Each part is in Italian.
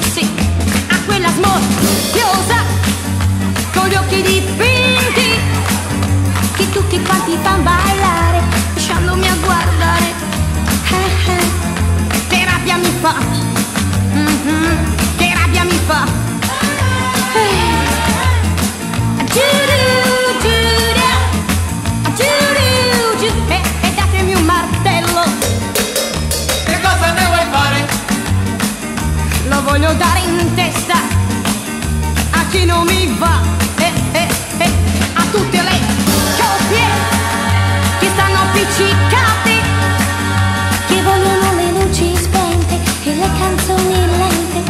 sì, a quella smorfiosa con gli occhi dipinti che tutti quanti fan ballare lasciandomi a guardare. Che rabbia mi fa, che rabbia mi fa. E datemi un martello. Che cosa ne vuoi fare? Lo voglio dare in testa a chi non mi va, a tutte le coppie che stanno appiccicate, che vogliono le luci spente e le canzoni lente.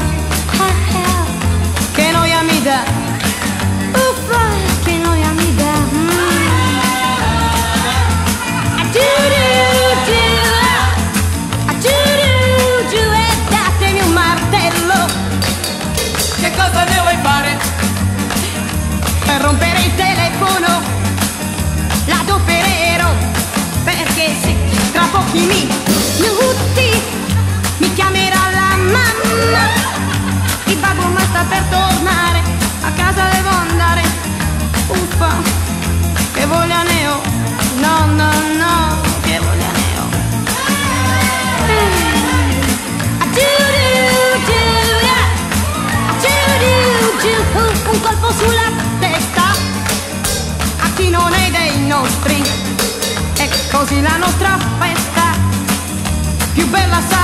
Che noia mi dà, uffa, che noia mi dà. E datemi un martello. Che cosa ne vuoi fare? Per rompere il telefono l'adopererò, perché se tra pochi minuti mi chiamerà la mamma, il babbo ma sta per tornare, a casa devo andare. Uffa, che voglia ne ho, no no no, che voglia ne ho. Un colpo sulla testa a chi non è dei nostri, e così la nostra festa più bella sarà.